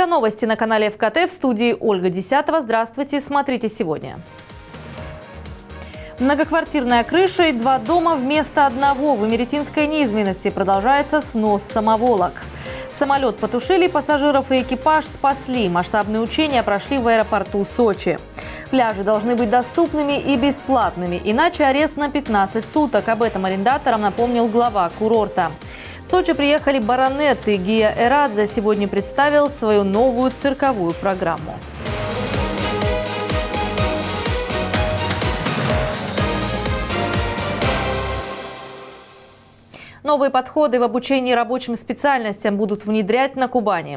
Это новости на канале ФКТ, в студии Ольга Десятова. Здравствуйте, смотрите сегодня. Многоквартирная крыша и 2 дома вместо одного. В Имеретинской низменности продолжается снос самоволок. Самолет потушили, пассажиров и экипаж спасли. Масштабные учения прошли в аэропорту Сочи. Пляжи должны быть доступными и бесплатными, иначе арест на 15 суток. Об этом арендаторам напомнил глава курорта. В Сочи приехали баронеты. Гия Эрадзе сегодня представил свою новую цирковую программу. Новые подходы в обучении рабочим специальностям будут внедрять на Кубани.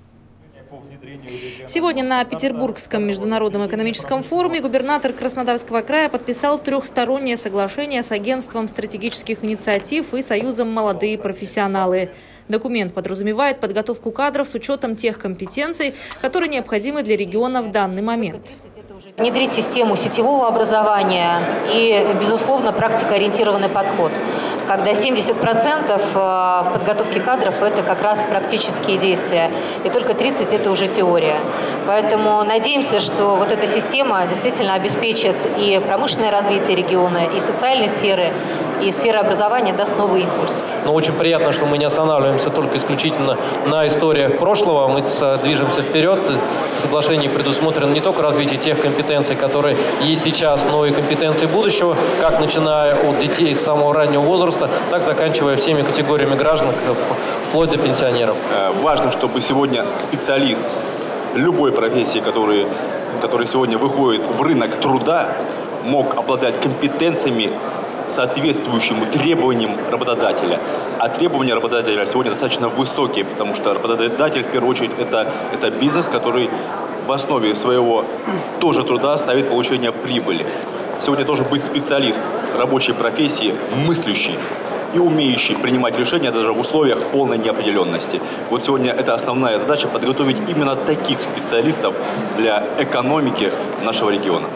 Сегодня на Петербургском международном экономическом форуме губернатор Краснодарского края подписал трехстороннее соглашение с Агентством стратегических инициатив и Союзом «Молодые профессионалы». Документ подразумевает подготовку кадров с учетом тех компетенций, которые необходимы для региона в данный момент. Внедрить систему сетевого образования и, безусловно, практикоориентированный подход, когда 70% в подготовке кадров – это как раз практические действия, и только 30% – это уже теория. Поэтому надеемся, что вот эта система действительно обеспечит и промышленное развитие региона, и социальной сферы, и сфера образования даст новый импульс. Но очень приятно, что мы не останавливаемся только исключительно на историях прошлого. Мы движемся вперед. В соглашении предусмотрено не только развитие тех компетенций, которые есть сейчас, но и компетенции будущего, как начиная от детей с самого раннего возраста, так заканчивая всеми категориями граждан, вплоть до пенсионеров. Важно, чтобы сегодня специалист любой профессии, который сегодня выходит в рынок труда, мог обладать компетенциями, соответствующим требованиям работодателя. А требования работодателя сегодня достаточно высокие, потому что работодатель, в первую очередь, это бизнес, который в основе своего тоже труда ставит получение прибыли. Сегодня должен быть специалист рабочей профессии, мыслящий и умеющий принимать решения даже в условиях полной неопределенности. Вот сегодня это основная задача – подготовить именно таких специалистов для экономики нашего региона.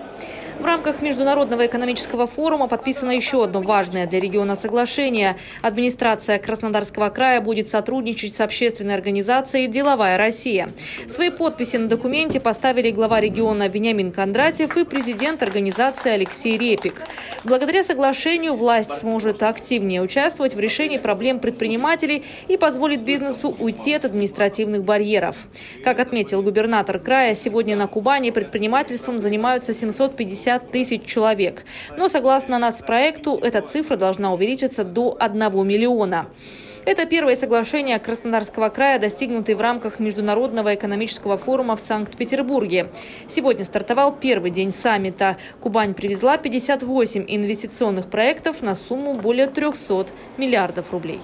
В рамках Международного экономического форума подписано еще одно важное для региона соглашение. Администрация Краснодарского края будет сотрудничать с общественной организацией «Деловая Россия». Свои подписи на документе поставили глава региона Вениамин Кондратьев и президент организации Алексей Репик. Благодаря соглашению власть сможет активнее участвовать в решении проблем предпринимателей и позволит бизнесу уйти от административных барьеров. Как отметил губернатор края, сегодня на Кубани предпринимательством занимаются 750 тысяч человек. Но согласно нацпроекту, эта цифра должна увеличиться до 1 миллиона. Это первое соглашение Краснодарского края, достигнутое в рамках Международного экономического форума в Санкт-Петербурге. Сегодня стартовал первый день саммита. Кубань привезла 58 инвестиционных проектов на сумму более 300 миллиардов рублей.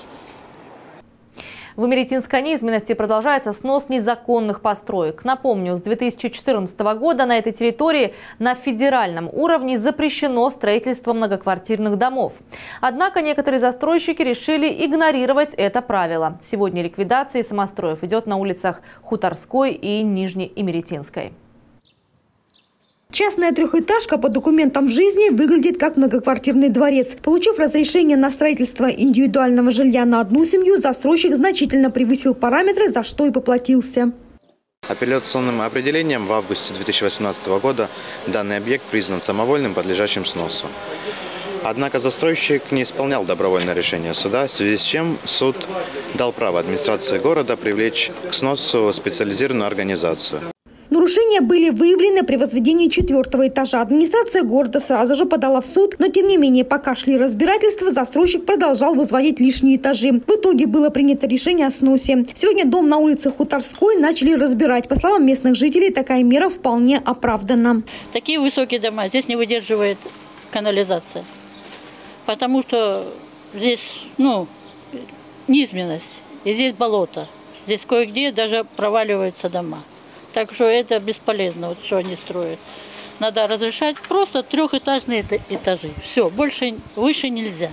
В Имеретинской низменности продолжается снос незаконных построек. Напомню, с 2014 года на этой территории на федеральном уровне запрещено строительство многоквартирных домов. Однако некоторые застройщики решили игнорировать это правило. Сегодня ликвидация самостроев идет на улицах Хуторской и Нижнеимеретинской. Частная трехэтажка по документам жизни выглядит как многоквартирный дворец. Получив разрешение на строительство индивидуального жилья на одну семью, застройщик значительно превысил параметры, за что и поплатился. Апелляционным определением в августе 2018 года данный объект признан самовольным, подлежащим сносу. Однако застройщик не исполнял добровольное решение суда, в связи с чем суд дал право администрации города привлечь к сносу специализированную организацию. Нарушения были выявлены при возведении 4-го этажа. Администрация города сразу же подала в суд, но тем не менее, пока шли разбирательства, застройщик продолжал возводить лишние этажи. В итоге было принято решение о сносе. Сегодня дом на улице Хуторской начали разбирать. По словам местных жителей, такая мера вполне оправдана. Такие высокие дома здесь не выдерживает канализация, потому что здесь, низменность, и здесь болото. Здесь кое-где даже проваливаются дома. Так что это бесполезно, вот что они строят. Надо разрешать просто 3-этажные этажи. Все, выше нельзя.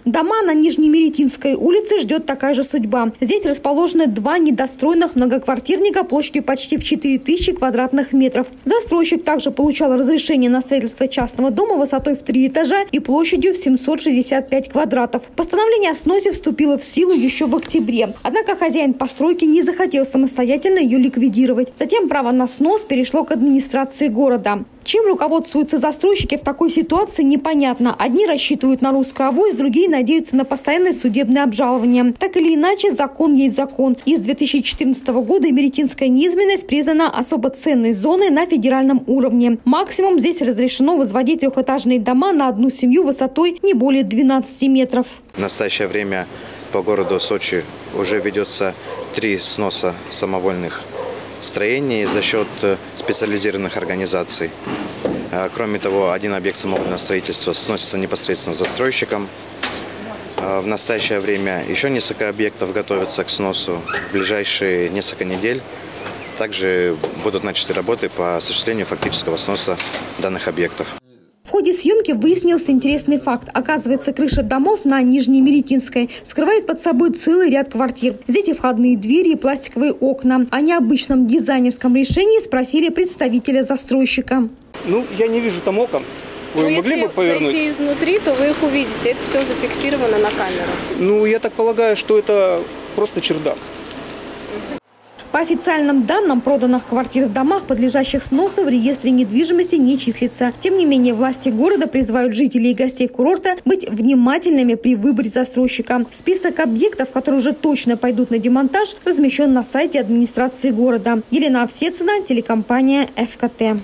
Дома на Нижнемеретинской улице ждет такая же судьба. Здесь расположены два недостроенных многоквартирника площадью почти в 4000 квадратных метров. Застройщик также получал разрешение на строительство частного дома высотой в 3 этажа и площадью в 765 квадратов. Постановление о сносе вступило в силу еще в октябре. Однако хозяин постройки не захотел самостоятельно ее ликвидировать. Затем право на снос перешло к администрации города. Чем руководствуются застройщики в такой ситуации, непонятно. Одни рассчитывают на русскую авось, другие надеются на постоянное судебное обжалование. Так или иначе, закон есть закон. И с 2014 года Меретинская низменность признана особо ценной зоной на федеральном уровне. Максимум здесь разрешено возводить трехэтажные дома на одну семью высотой не более 12 метров. В настоящее время по городу Сочи уже ведется 3 сноса самовольных строений за счет специализированных организаций. Кроме того, один объект самовольного строительства сносится непосредственно застройщиком. В настоящее время еще несколько объектов готовятся к сносу. В ближайшие несколько недель также будут начаты работы по осуществлению фактического сноса данных объектов. В ходе съемки выяснился интересный факт. Оказывается, крыша домов на Нижнемеретинской скрывает под собой целый ряд квартир. Здесь и входные двери, и пластиковые окна. О необычном дизайнерском решении спросили представителя застройщика. Я не вижу там окон. Вы могли бы повернуть? Если зайти изнутри, то вы их увидите. Это все зафиксировано на камеру. Я так полагаю, что это просто чердак. По официальным данным, проданных квартир в домах, подлежащих сносу, в реестре недвижимости не числится. Тем не менее, власти города призывают жителей и гостей курорта быть внимательными при выборе застройщика. Список объектов, которые уже точно пойдут на демонтаж, размещен на сайте администрации города. Елена Овсецина, телекомпания ФКТ.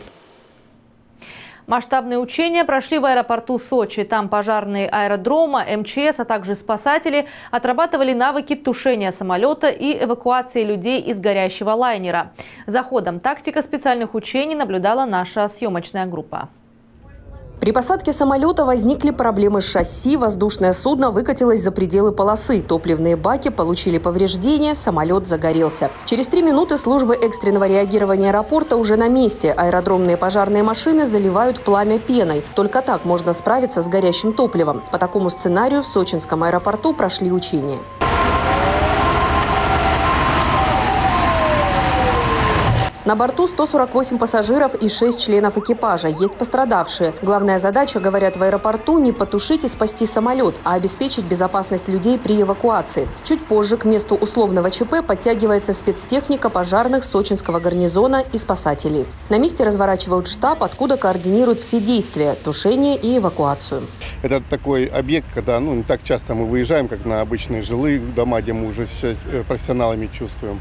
Масштабные учения прошли в аэропорту Сочи. Там пожарные аэродрома, МЧС, а также спасатели отрабатывали навыки тушения самолета и эвакуации людей из горящего лайнера. За ходом тактика специальных учений наблюдала наша съемочная группа. При посадке самолета возникли проблемы с шасси, воздушное судно выкатилось за пределы полосы, топливные баки получили повреждения, самолет загорелся. Через 3 минуты службы экстренного реагирования аэропорта уже на месте. Аэродромные пожарные машины заливают пламя пеной. Только так можно справиться с горящим топливом. По такому сценарию в сочинском аэропорту прошли учения. На борту 148 пассажиров и 6 членов экипажа. Есть пострадавшие. Главная задача, говорят в аэропорту, не потушить и спасти самолет, а обеспечить безопасность людей при эвакуации. Чуть позже к месту условного ЧП подтягивается спецтехника пожарных сочинского гарнизона и спасателей. На месте разворачивают штаб, откуда координируют все действия – тушение и эвакуацию. Это такой объект, когда не так часто мы выезжаем, как на обычные жилые дома, где мы уже все профессионалами чувствуем.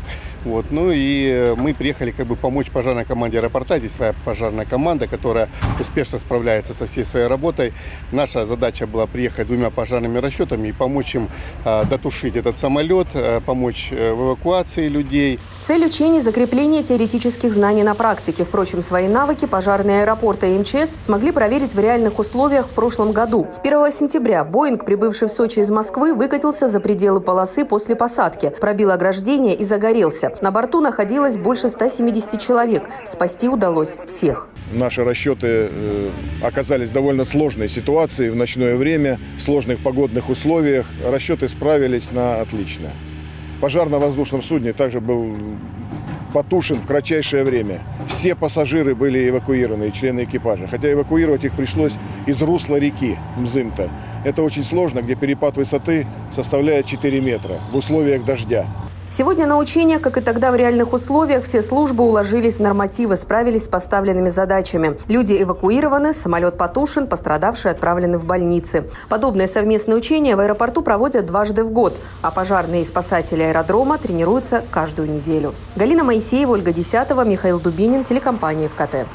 И мы приехали помочь пожарной команде аэропорта. Здесь своя пожарная команда, которая успешно справляется со всей своей работой. Наша задача была приехать 2 пожарными расчетами и помочь им дотушить этот самолет, помочь в эвакуации людей. Цель учений – закрепление теоретических знаний на практике. Впрочем, свои навыки пожарные аэропорта и МЧС смогли проверить в реальных условиях в прошлом году. 1 сентября Боинг, прибывший в Сочи из Москвы, выкатился за пределы полосы после посадки, пробил ограждение и загорелся. На борту находилось больше 170 человек. Спасти удалось всех. Наши расчеты оказались в довольно сложной ситуации в ночное время, в сложных погодных условиях. Расчеты справились на отлично. Пожар на воздушном судне также был потушен в кратчайшее время. Все пассажиры были эвакуированы, и члены экипажа. Хотя эвакуировать их пришлось из русла реки Мзымта. Это очень сложно, где перепад высоты составляет 4 метра в условиях дождя. Сегодня на учениях, как и тогда в реальных условиях, все службы уложились в нормативы, справились с поставленными задачами. Люди эвакуированы, самолет потушен, пострадавшие отправлены в больницы. Подобные совместные учения в аэропорту проводят дважды в год, а пожарные и спасатели аэродрома тренируются каждую неделю. Галина Моисеева, Ольга Десятова, Михаил Дубинин, телекомпания ФКТ.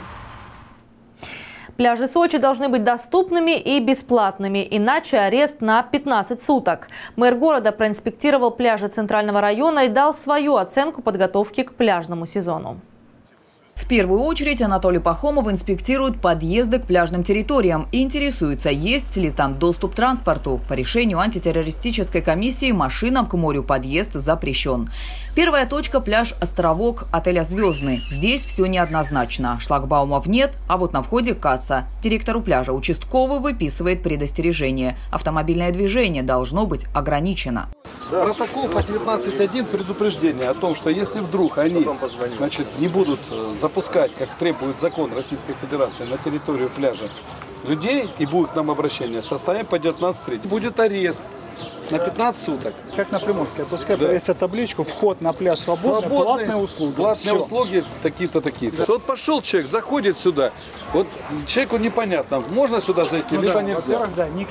Пляжи Сочи должны быть доступными и бесплатными, иначе арест на 15 суток. Мэр города проинспектировал пляжи Центрального района и дал свою оценку подготовки к пляжному сезону. В первую очередь Анатолий Пахомов инспектирует подъезды к пляжным территориям и интересуется, есть ли там доступ к транспорту. По решению антитеррористической комиссии машинам к морю подъезд запрещен. Первая точка – пляж «Островок» отеля «Звездный». Здесь все неоднозначно. Шлагбаумов нет, а вот на входе касса. Директору пляжа участковый выписывает предостережение. Автомобильное движение должно быть ограничено. Протокол по 19.1 предупреждение о том, что если вдруг они не будут запускать, как требует закон Российской Федерации, на территорию пляжа людей и будет к нам обращение, составим по 19.3. Будет арест на 15 суток. Как на Приморской. Пускай повесят табличку: вход на пляж свободный, платные услуги. Платные услуги такие-то, такие-то. Вот пошел человек, заходит сюда, вот человеку непонятно, можно сюда зайти, либо нельзя.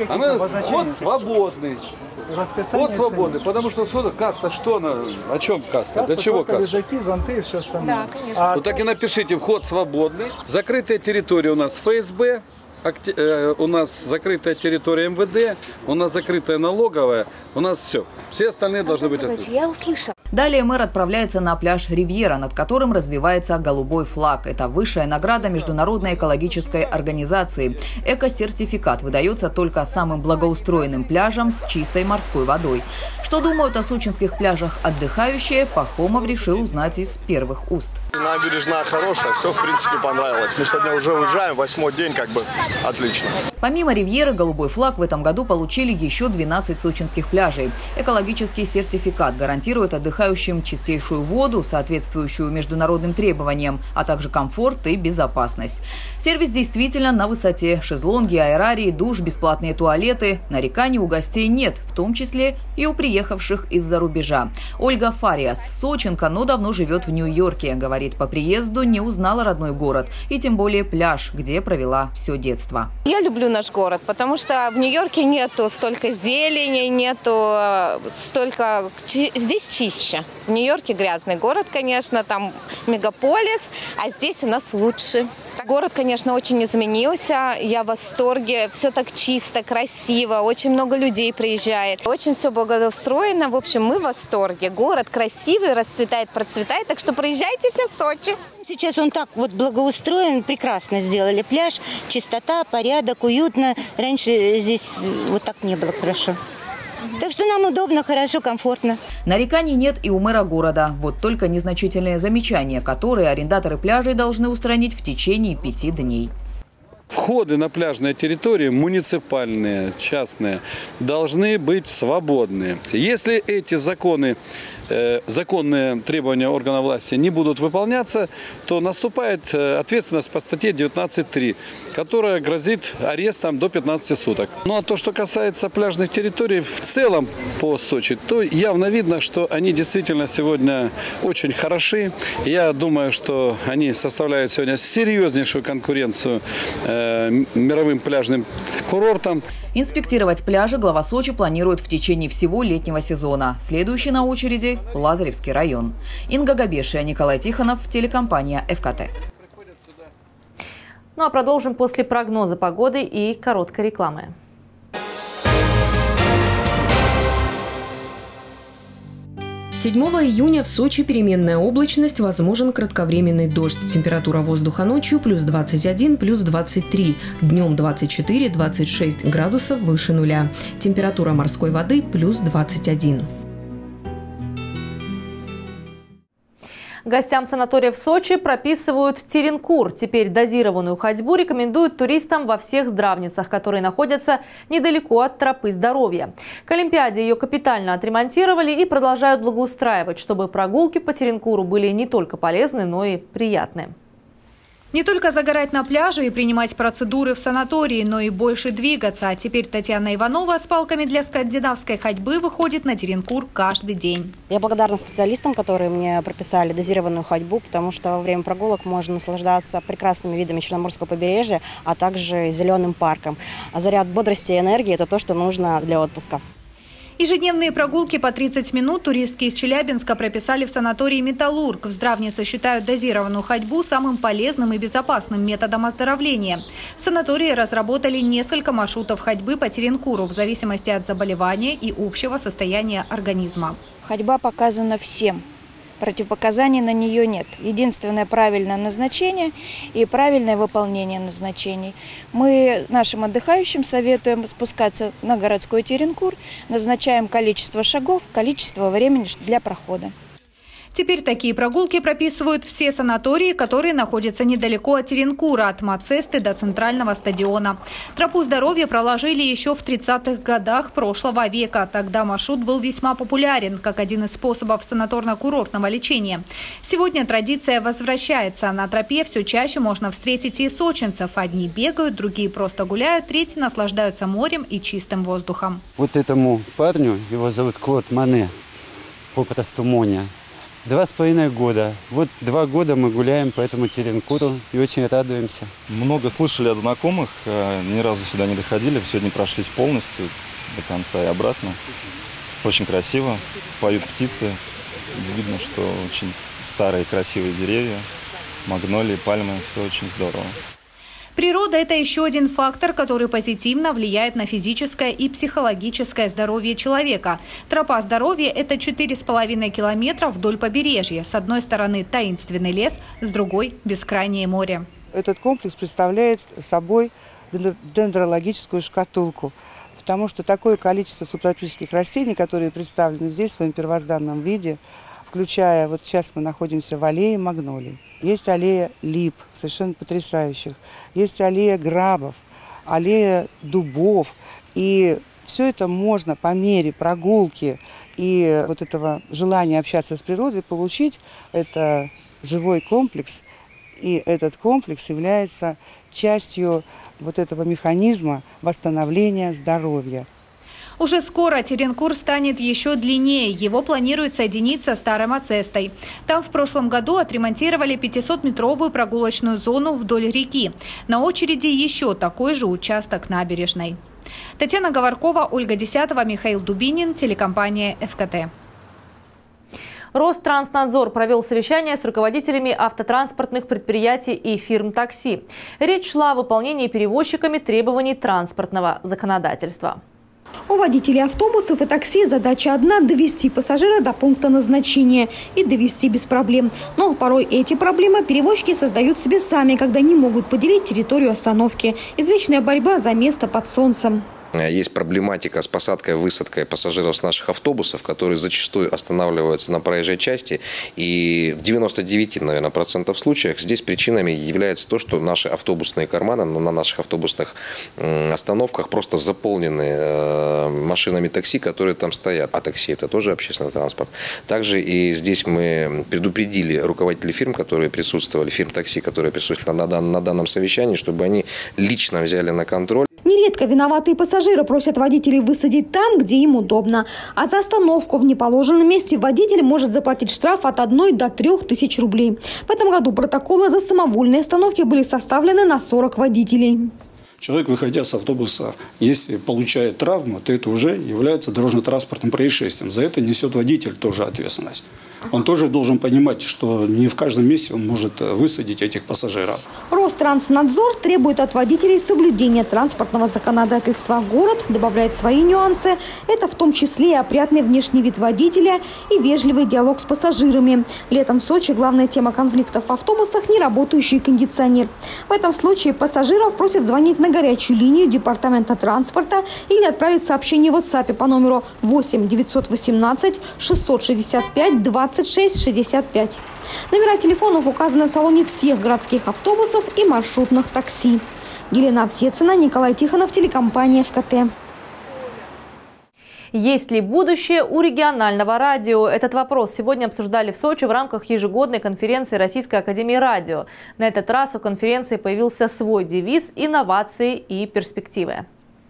Вход свободный. Вход свободный, потому что касса, что она, о чем касса, для чего касса? Лежаки, зонты и все остальное. Да, конечно. Вот так и напишите: вход свободный, закрытая территория у нас ФСБ, у нас закрытая территория МВД, у нас закрытая налоговая, у нас все. Все остальные должны быть открыты. Я услышала. Далее мэр отправляется на пляж «Ривьера», над которым развивается голубой флаг. Это высшая награда Международной экологической организации. Эко-сертификат выдается только самым благоустроенным пляжам с чистой морской водой. Что думают о сочинских пляжах отдыхающие, Пахомов решил узнать из первых уст. Набережная хорошая, все в принципе понравилось. Мы сегодня уже уезжаем, 8-й день, отлично. Помимо «Ривьеры», голубой флаг в этом году получили еще 12 сочинских пляжей. Экологический сертификат гарантирует отдыхающим чистейшую воду, соответствующую международным требованиям, а также комфорт и безопасность. Сервис действительно на высоте. Шезлонги, аэрарии, душ, бесплатные туалеты. Нареканий у гостей нет, в том числе и у приехавших из-за рубежа. Ольга Фариас, сочинка, но давно живет в Нью-Йорке. Говорит, по приезду не узнала родной город и тем более пляж, где провела все детство. Я люблю наш город, потому что в Нью-Йорке нету столько зелени, нету столько... Здесь чище. В Нью-Йорке грязный город, конечно, там мегаполис, а здесь у нас лучше. Город, конечно, очень изменился. Я в восторге. Все так чисто, красиво. Очень много людей приезжает. Очень все благоустроено. В общем, мы в восторге. Город красивый, расцветает, процветает. Так что приезжайте все в Сочи. Сейчас он так вот благоустроен, прекрасно сделали пляж. Чистота, порядок, уютно. Раньше здесь вот так не было хорошо. Так что нам удобно, хорошо, комфортно. Нареканий нет и у мэра города. Вот только незначительные замечания, которые арендаторы пляжей должны устранить в течение 5 дней. Входы на пляжные территории, муниципальные, частные, должны быть свободные. Если эти законные требования органов власти не будут выполняться, то наступает ответственность по статье 19.3, которая грозит арестом до 15 суток. Ну а то, что касается пляжных территорий в целом по Сочи, то явно видно, что они действительно сегодня очень хороши. Я думаю, что они составляют сегодня серьезнейшую конкуренцию мировым пляжным курортам. Инспектировать пляжи глава Сочи планирует в течение всего летнего сезона. Следующий на очереди – Лазаревский район. Инга Габешия, Николай Тихонов, телекомпания ФКТ. Ну а продолжим после прогноза погоды и короткой рекламы. С 7 июня в Сочи переменная облачность, возможен кратковременный дождь. Температура воздуха ночью плюс 21, плюс 23. Днем 24-26 градусов выше нуля. Температура морской воды плюс 21. Гостям санатория в Сочи прописывают теренкур. Теперь дозированную ходьбу рекомендуют туристам во всех здравницах, которые находятся недалеко от тропы здоровья. К Олимпиаде ее капитально отремонтировали и продолжают благоустраивать, чтобы прогулки по теренкуру были не только полезны, но и приятны. Не только загорать на пляже и принимать процедуры в санатории, но и больше двигаться. А теперь Татьяна Иванова с палками для скандинавской ходьбы выходит на теренкур каждый день. Я благодарна специалистам, которые мне прописали дозированную ходьбу, потому что во время прогулок можно наслаждаться прекрасными видами Черноморского побережья, а также зеленым парком. Заряд бодрости и энергии – это то, что нужно для отпуска. Ежедневные прогулки по 30 минут туристки из Челябинска прописали в санатории «Металлург». В здравнице считают дозированную ходьбу самым полезным и безопасным методом оздоровления. В санатории разработали несколько маршрутов ходьбы по теренкуру в зависимости от заболевания и общего состояния организма. Ходьба показана всем. противопоказаний на нее нет. Единственное правильное назначение и правильное выполнение назначений. Мы нашим отдыхающим советуем спускаться на городской Теренкур, назначаем количество шагов, количество времени для прохода. Теперь такие прогулки прописывают все санатории, которые находятся недалеко от Теренкура, от Мацесты до центрального стадиона. Тропу здоровья проложили еще в 30-х годах прошлого века. Тогда маршрут был весьма популярен, как один из способов санаторно-курортного лечения. Сегодня традиция возвращается. На тропе все чаще можно встретить и сочинцев. Одни бегают, другие просто гуляют, третьи наслаждаются морем и чистым воздухом. Вот этому парню, его зовут Клод Мане, по-простому Моня. 2,5 года. Вот 2 года мы гуляем по этому Теренкуру и очень радуемся. Много слышали от знакомых, ни разу сюда не доходили. Сегодня прошлись полностью до конца и обратно. Очень красиво, поют птицы. Видно, что очень старые красивые деревья, магнолии, пальмы. Все очень здорово. Природа – это еще один фактор, который позитивно влияет на физическое и психологическое здоровье человека. Тропа здоровья – это 4,5 километра вдоль побережья. С одной стороны таинственный лес, с другой – бескрайнее море. Этот комплекс представляет собой дендрологическую шкатулку, потому что такое количество субтропических растений, которые представлены здесь в своем первозданном виде, включая, вот сейчас мы находимся в аллее магнолий. Есть аллея лип, совершенно потрясающих. Есть аллея грабов, аллея дубов. И все это можно по мере прогулки и вот этого желания общаться с природой получить. Это живой комплекс. И этот комплекс является частью вот этого механизма восстановления здоровья. Уже скоро Теренкур станет еще длиннее. Его планируют соединить со Старой Мацестой. Там в прошлом году отремонтировали 500-метровую прогулочную зону вдоль реки. На очереди еще такой же участок набережной. Татьяна Говоркова, Ольга Десятова, Михаил Дубинин, телекомпания ФКТ. Ространснадзор провел совещание с руководителями автотранспортных предприятий и фирм такси. Речь шла о выполнении перевозчиками требований транспортного законодательства. У водителей автобусов и такси задача одна – довести пассажира до пункта назначения и довести без проблем. Но порой эти проблемы перевозчики создают себе сами, когда не могут поделить территорию остановки. Извечная борьба за место под солнцем. Есть проблематика с посадкой и высадкой пассажиров с наших автобусов, которые зачастую останавливаются на проезжей части. И в 99%, наверное, случаях здесь причинами является то, что наши автобусные карманы на наших автобусных остановках просто заполнены машинами такси, которые там стоят. А такси – это тоже общественный транспорт. Также и здесь мы предупредили руководителей фирм, которые присутствовали, фирм такси, которые присутствовали на данном совещании, чтобы они лично взяли на контроль. Нередко виноватые пассажиры просят водителей высадить там, где им удобно. А за остановку в неположенном месте водитель может заплатить штраф от 1 до 3 тысяч рублей. В этом году протоколы за самовольные остановки были составлены на 40 водителей. Человек, выходя с автобуса, если получает травму, то это уже является дорожно-транспортным происшествием. За это несет водитель тоже ответственность. Он тоже должен понимать, что не в каждом месте он может высадить этих пассажиров. Ространснадзор требует от водителей соблюдения транспортного законодательства. Город добавляет свои нюансы. Это в том числе и опрятный внешний вид водителя и вежливый диалог с пассажирами. Летом в Сочи главная тема конфликтов в автобусах – неработающий кондиционер. В этом случае пассажиров просят звонить на горячую линию Департамента транспорта или отправить сообщение в WhatsApp по номеру 8 918 665 26 65. Номера телефонов указаны в салоне всех городских автобусов и маршрутных такси. Елена Овсецина, Николай Тихонов, телекомпания ФКТ. Есть ли будущее у регионального радио? Этот вопрос сегодня обсуждали в Сочи в рамках ежегодной конференции Российской академии радио. На этот раз у конференции появился свой девиз «Инновации и перспективы».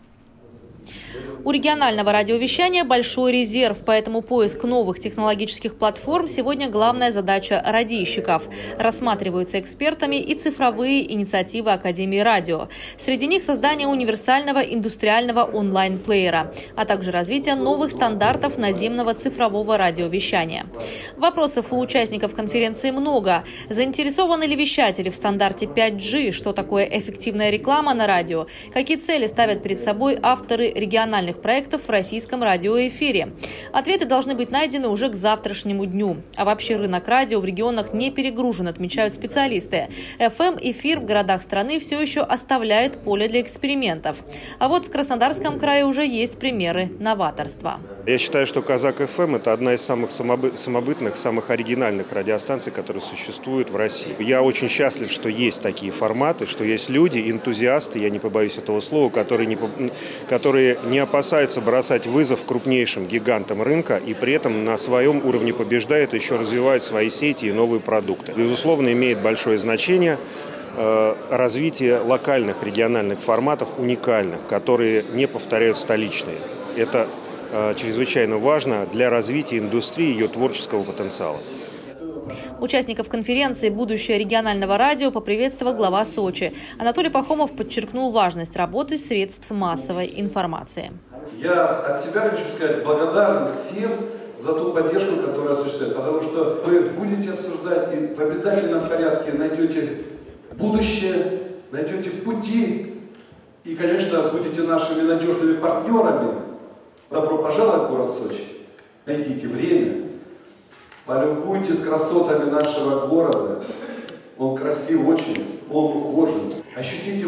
У регионального радиовещания большой резерв, поэтому поиск новых технологических платформ сегодня главная задача радийщиков. Рассматриваются экспертами и цифровые инициативы Академии радио. Среди них создание универсального индустриального онлайн-плеера, а также развитие новых стандартов наземного цифрового радиовещания. Вопросов у участников конференции много. Заинтересованы ли вещатели в стандарте 5G? Что такое эффективная реклама на радио? Какие цели ставят перед собой авторы региональных новых проектов в российском радиоэфире. Ответы должны быть найдены уже к завтрашнему дню. А вообще рынок радио в регионах не перегружен, отмечают специалисты. FM-эфир в городах страны все еще оставляет поле для экспериментов. А вот в Краснодарском крае уже есть примеры новаторства. Я считаю, что Казак-ФМ – это одна из самых самобытных, самых оригинальных радиостанций, которые существуют в России. Я очень счастлив, что есть такие форматы, что есть люди, энтузиасты, я не побоюсь этого слова, которые не опасаются бросать вызов крупнейшим гигантам рынка и при этом на своем уровне побеждают, еще развивают свои сети и новые продукты. Безусловно, имеет большое значение развитие локальных, региональных форматов, уникальных, которые не повторяют столичные. Это чрезвычайно важно для развития индустрии и ее творческого потенциала. Участников конференции «Будущее регионального радио» поприветствовал глава Сочи. Анатолий Пахомов подчеркнул важность работы средств массовой информации. Я от себя хочу сказать благодарен всем за ту поддержку, которую осуществляют, потому что вы будете обсуждать и в обязательном порядке найдете будущее, найдете пути и, конечно, будете нашими надежными партнерами. Добро пожаловать в город Сочи. Найдите время, полюбуйтесь красотами нашего города. Он красив очень, он ухожен. Ощутите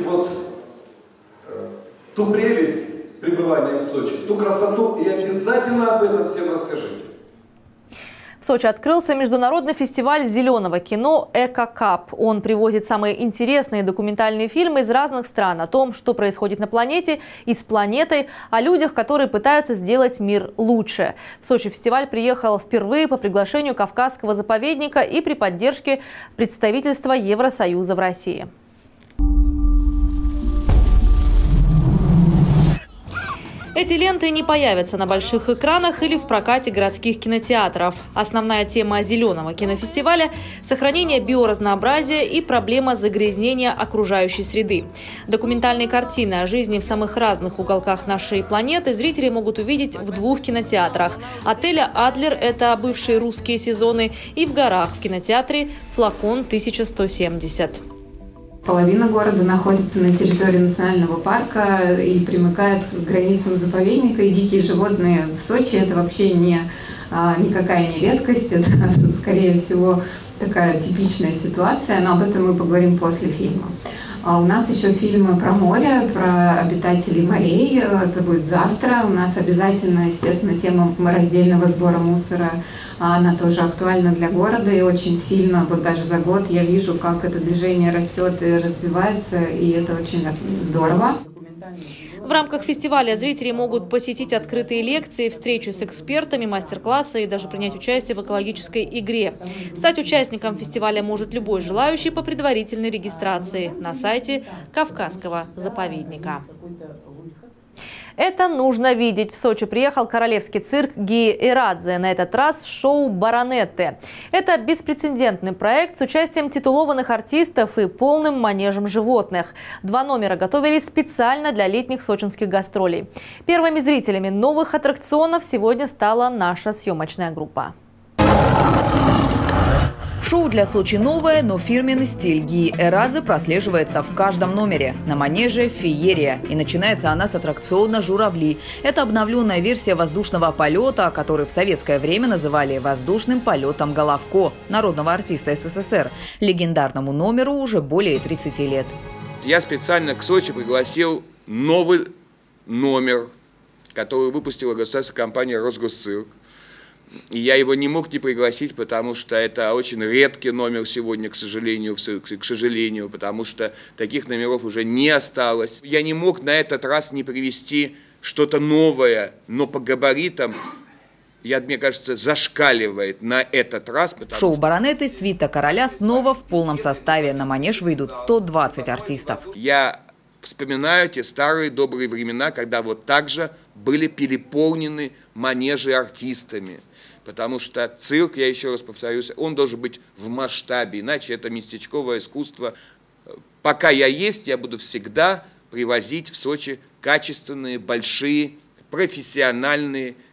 ту прелесть пребывания в Сочи, ту красоту, и обязательно об этом всем расскажите. В Сочи открылся международный фестиваль зеленого кино «Эко-Кап». Он привозит самые интересные документальные фильмы из разных стран о том, что происходит на планете и с планетой, о людях, которые пытаются сделать мир лучше. В Сочи фестиваль приехал впервые по приглашению Кавказского заповедника и при поддержке представительства Евросоюза в России. Эти ленты не появятся на больших экранах или в прокате городских кинотеатров. Основная тема зеленого кинофестиваля – сохранение биоразнообразия и проблема загрязнения окружающей среды. Документальные картины о жизни в самых разных уголках нашей планеты зрители могут увидеть в 2 кинотеатрах. Отеля «Адлер» – это бывшие русские сезоны, и в горах в кинотеатре «Флакон 1170». Половина города находится на территории национального парка и примыкает к границам заповедника. И дикие животные в Сочи – это вообще никакая не редкость, это, скорее всего, такая типичная ситуация, но об этом мы поговорим после фильма. У нас еще фильмы про море, про обитателей морей. Это будет завтра. У нас обязательно, естественно, тема раздельного сбора мусора. Она тоже актуальна для города и очень сильно, вот даже за год я вижу, как это движение растет и развивается, и это очень здорово. В рамках фестиваля зрители могут посетить открытые лекции, встречу с экспертами, мастер-классы и даже принять участие в экологической игре. Стать участником фестиваля может любой желающий по предварительной регистрации на сайте Кавказского заповедника. Это нужно видеть. В Сочи приехал королевский цирк Гии Эрадзе. На этот раз шоу «Баронетты». Это беспрецедентный проект с участием титулованных артистов и полным манежем животных. 2 номера готовили специально для летних сочинских гастролей. Первыми зрителями новых аттракционов сегодня стала наша съемочная группа. Шоу для Сочи новое, но фирменный стиль Гии Эрадзе прослеживается в каждом номере. На манеже феерия. И начинается она с аттракциона «Журавли». Это обновленная версия воздушного полета, который в советское время называли воздушным полетом Головко, народного артиста СССР. Легендарному номеру уже более 30 лет. Я специально к Сочи пригласил новый номер, который выпустила государственная компания «Росгосцирк». И я его не мог не пригласить, потому что это очень редкий номер сегодня, к сожалению, потому что таких номеров уже не осталось. Я не мог на этот раз не привести что-то новое, но по габаритам, мне кажется, зашкаливает на этот раз. В шоу «Баронетты» свита короля снова в полном составе. На манеж выйдут 120 артистов. Я вспоминаю те старые добрые времена, когда вот так же были переполнены манежи артистами. Потому что цирк, я еще раз повторюсь, он должен быть в масштабе, иначе это местечковое искусство. Пока я есть, я буду всегда привозить в Сочи качественные, большие, профессиональные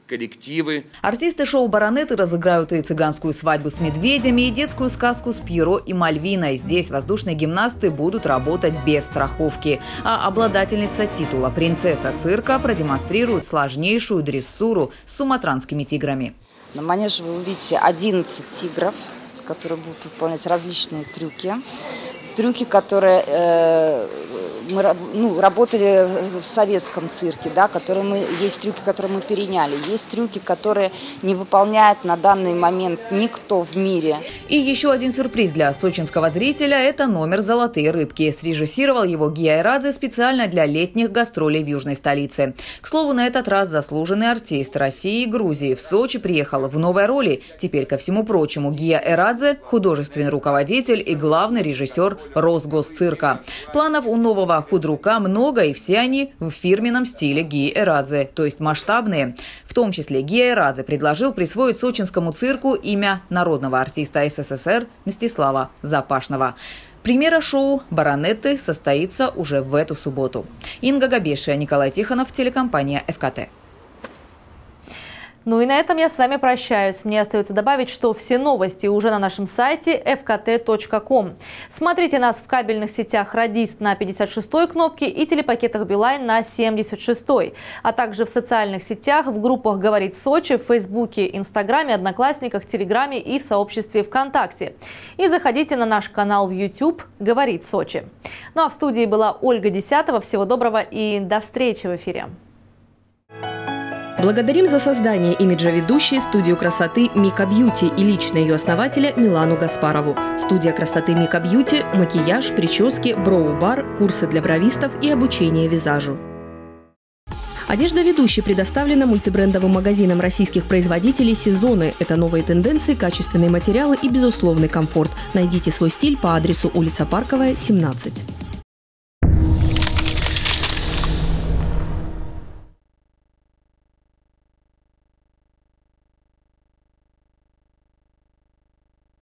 коллективы. Артисты шоу «Баронеты» разыграют и цыганскую свадьбу с медведями, и детскую сказку с Пьеро и Мальвиной. Здесь воздушные гимнасты будут работать без страховки. А обладательница титула «Принцесса цирка» продемонстрирует сложнейшую дрессуру с суматранскими тиграми. На манеже вы увидите 11 тигров, которые будут выполнять различные трюки. Трюки, которые мы работали в советском цирке, да, есть трюки, которые мы переняли, есть трюки, которые не выполняет на данный момент никто в мире. И еще один сюрприз для сочинского зрителя – это номер «Золотые рыбки». Срежиссировал его Гия Эрадзе специально для летних гастролей в южной столице. К слову, на этот раз заслуженный артист России и Грузии в Сочи приехал в новой роли. Теперь, ко всему прочему, Гия Эрадзе – художественный руководитель и главный режиссер Росгосцирка. Планов у нового худрука много, и все они в фирменном стиле Гии Эрадзе, то есть масштабные. В том числе Гия Эрадзе предложил присвоить сочинскому цирку имя народного артиста СССР Мстислава Запашного. Премьера шоу «Баронеты» состоится уже в эту субботу. Инга Габешия, Николай Тихонов, телекомпания ФКТ. Ну и на этом я с вами прощаюсь. Мне остается добавить, что все новости уже на нашем сайте fkt.com. Смотрите нас в кабельных сетях «Радист» на 56-й кнопке и телепакетах «Билайн» на 76-й. А также в социальных сетях, в группах «Говорит Сочи», в Фейсбуке, Инстаграме, Одноклассниках, Телеграме и в сообществе ВКонтакте. И заходите на наш канал в YouTube «Говорит Сочи». Ну а в студии была Ольга Десятова. Всего доброго и до встречи в эфире. Благодарим за создание имиджа ведущей студию красоты Мика Бьюти и лично ее основателя Милану Гаспарову. Студия красоты Мика Бьюти – макияж, прически, броу-бар, курсы для бровистов и обучение визажу. Одежда ведущей предоставлена мультибрендовым магазином российских производителей «Сезоны». Это новые тенденции, качественные материалы и безусловный комфорт. Найдите свой стиль по адресу улица Парковая, 17.